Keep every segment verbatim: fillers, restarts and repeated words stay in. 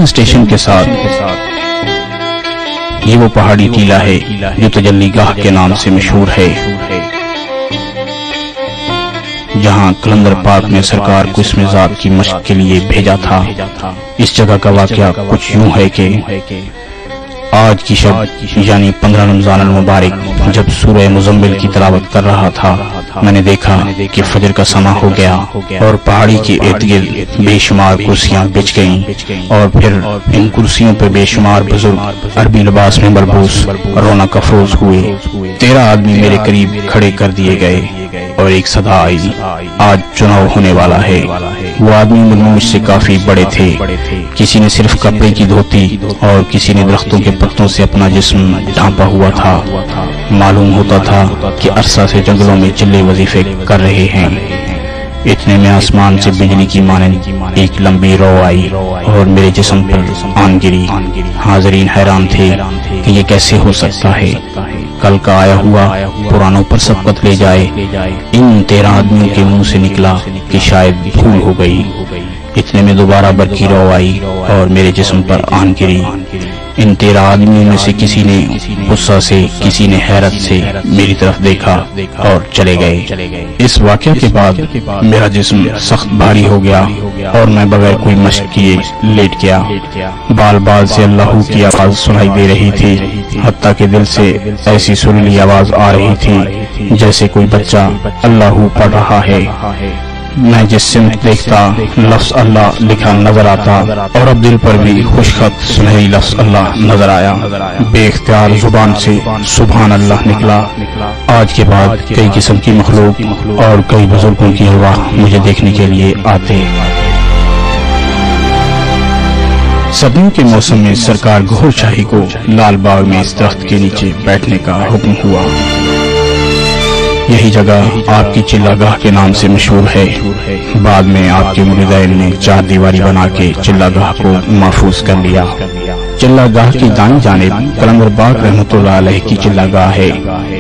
Train station کے ساتھ یہ وہ پہاڑی ٹیلہ ہے جو تجلی گاہ کے نام سے مشہور ہے، جہاں کلندر پاک نے سرکار کو اس ذات کی مشق کے لیے بھیجا تھا۔ اس جگہ کا واقعہ کچھ یوں ہے کہ آج کی شب یعنی پندرہ رمضان المبارک جب سورہ مزمل کی تلاوت کر رہا تھا، میں نے دیکھا کہ فجر کا سما ہو گیا اور پہاڑی کے ارد گرد بے شمار کرسیاں بچ گئیں، اور پھر ان کرسیوں پہ بے شمار بزرگ عربی لباس میں ملبوس رونق افروز ہوئے۔ تیرہ آدمی میرے قریب کھڑے کر دیے گئے اور ایک صدا آئی، آج چناؤ ہونے والا ہے۔ وہ آدمی مجھ سے کافی بڑے تھے، کسی نے صرف کپڑے کی دھوتی اور کسی نے درختوں کے پتوں سے اپنا جسم ڈھانپا ہوا تھا۔ معلوم ہوتا تھا کہ عرصہ سے جنگلوں میں چلے وظیفے کر رہے ہیں۔ اتنے میں آسمان سے بجلی کی مانند ایک لمبی رو آئی اور میرے جسم پر آن گری۔ حاضرین حیران تھے کہ یہ کیسے ہو سکتا ہے، کل کا آیا ہوا پرانوں پر سبقت لے جائے۔ ان تیرہ آدمیوں کے منہ سے نکلا کہ شاید بھول ہو گئی۔ اتنے میں دوبارہ برقی رو آئی اور میرے جسم پر آن گری۔ ان تیرہ آدمیوں میں سے کسی نے غصہ سے، کسی نے حیرت سے میری طرف دیکھا اور چلے گئے۔ اس واقعہ کے بعد میرا جسم سخت بھاری ہو گیا اور میں بغیر کوئی مشق کیے لیٹ گیا۔ بال بال سے اللہ کی آواز سنائی دے رہی تھی، حتیٰ کہ دل سے ایسی سریلی آواز آ رہی تھی جیسے کوئی بچہ اللہ پڑھ رہا ہے۔ میں جس سمت دیکھتا لفظ اللہ لکھا نظر آتا اور اب دل پر بھی خوشخط سنہری لفظ اللہ نظر آیا۔ بے اختیار زبان سے سبحان اللہ نکلا۔ آج کے بعد کئی قسم کی مخلوق اور کئی بزرگوں کی ارواح مجھے دیکھنے کے لیے آتے۔ سردیوں کے موسم میں سرکار گہر شاہی کو لال باغ میں اس درخت کے نیچے بیٹھنے کا حکم ہوا۔ یہی جگہ آپ کی چلہ گاہ کے نام سے مشہور ہے۔ بعد میں آپ کے مریدین نے چار دیواری بنا کے چلہ گاہ کو محفوظ کر لیا۔ چلہ گاہ کی دائیں جانب کلندر باغ رحمۃ اللہ علیہ کی چلہ گاہ ہے۔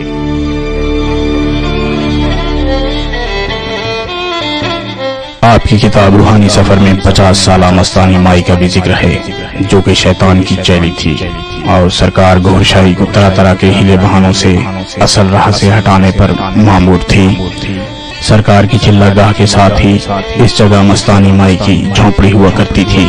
آپ کی کتاب روحانی سفر میں پچاس سالہ مستانی مائی کا بھی ذکر ہے جو کہ شیطان کی چیلی تھی اور سرکار گہر شاہی کو طرح طرح کے ہیلے بہانوں سے اصل راہ سے ہٹانے پر مامور تھی۔ سرکار کی چلہ گاہ کے ساتھ ہی اس جگہ مستانی مائی کی جھونپڑی ہوا کرتی تھی۔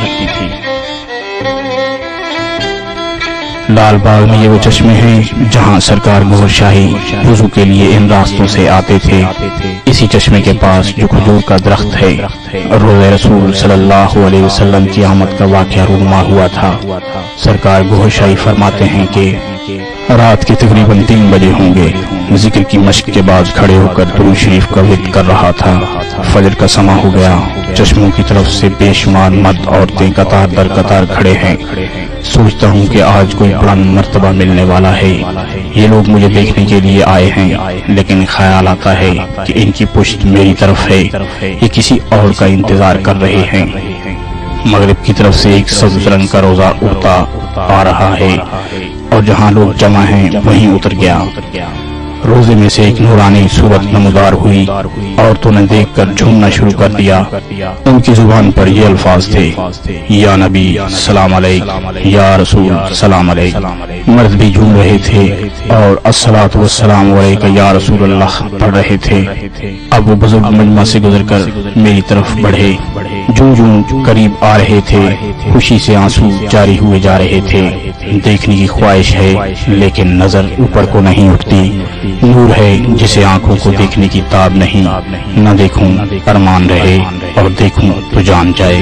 لال باغ میں یہ وہ چشمے ہیں جہاں سرکار گہر شاہی وضو کے لیے ان راستوں سے آتے تھے۔ اسی چشمے کے پاس جو کھجور کا درخت ہے، روز رسول صلی اللہ علیہ وسلم کی آمد کا واقعہ رونما ہوا تھا۔ سرکار گہر شاہی فرماتے ہیں کہ رات کے تقریباً تین بجے ہوں گے، ذکر کی مشق کے بعد کھڑے ہو کر درود شریف کا ورد کر رہا تھا۔ فجر کا سما ہو گیا، چشموں کی طرف سے بے شمار مرد عورتیں قطار در قطار کھڑے ہیں۔ سوچتا ہوں کہ آج کوئی بلند مرتبہ ملنے والا ہے۔ یہ لوگ مجھے دیکھنے کے لیے آئے ہیں، لیکن خیال آتا ہے کہ ان کی پشت میری طرف ہے، یہ کسی اور کا انتظار کر رہے ہیں۔ مغرب کی طرف سے ایک سبز رنگ کا روزہ اڑتا آ رہا ہے اور جہاں لوگ جمع ہیں وہیں اتر گیا۔ روزے میں سے ایک نورانی صورت نمودار ہوئی، عورتوں نے دیکھ کر جھومنا شروع کر دیا۔ ان کی زبان پر یہ الفاظ تھے، یا نبی سلام علیک، یا رسول سلام علیک۔ مرد بھی جھوم رہے تھے اور الصلاۃ والسلام علیک یا رسول اللہ پڑھ رہے تھے۔ اب وہ بزرگ مجمع سے گزر کر میری طرف بڑھے، جوں جوں قریب آ رہے تھے خوشی سے آنسو جاری ہوئے جا رہے تھے۔ دیکھنے کی خواہش ہے لیکن نظر اوپر کو نہیں اٹھتی۔ نور ہے جسے آنکھوں کو دیکھنے کی تاب نہیں، نہ دیکھوں ارمان رہے اور دیکھوں تو جان جائے۔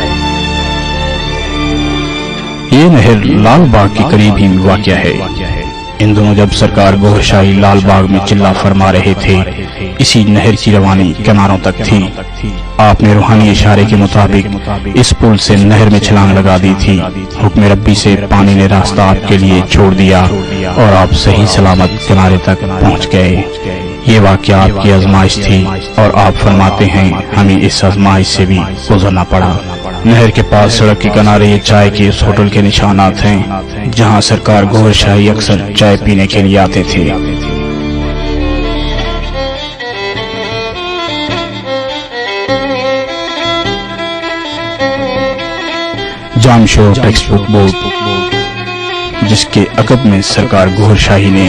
یہ نہر لال باغ کے قریب ہی واقع ہے۔ ان دنوں جب سرکار گہر شاہی لال باغ میں چلہ فرما رہے تھے، اسی نہر کی روانی کناروں تک تھی۔ آپ نے روحانی اشارے کے مطابق اس پل سے نہر میں چھلانگ لگا دی تھی۔ حکم ربی سے پانی نے راستہ آپ کے لیے چھوڑ دیا اور آپ صحیح سلامت کنارے تک پہنچ گئے۔ یہ واقعہ آپ کی آزمائش تھی اور آپ فرماتے ہیں ہمیں اس آزمائش سے بھی گزرنا پڑا۔ نہر کے پاس سڑک کے کنارے یہ چائے کے اس ہوٹل کے نشانات ہیں جہاں سرکار گہر شاہی اکثر چائے پینے کے لیے آتے تھے۔ جامشور ٹیکسٹ بک بورڈ، جس کے عقب میں سرکار گوھر شاہی نے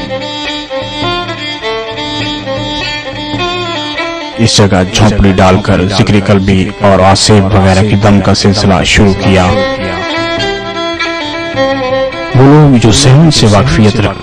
اس جگہ جھونپڑی ڈال کر ذکر قلبی اور آصف وغیرہ کی دم کا سلسلہ شروع کیا۔ وہ لوگ جو صحن سے واقفیت رکھتے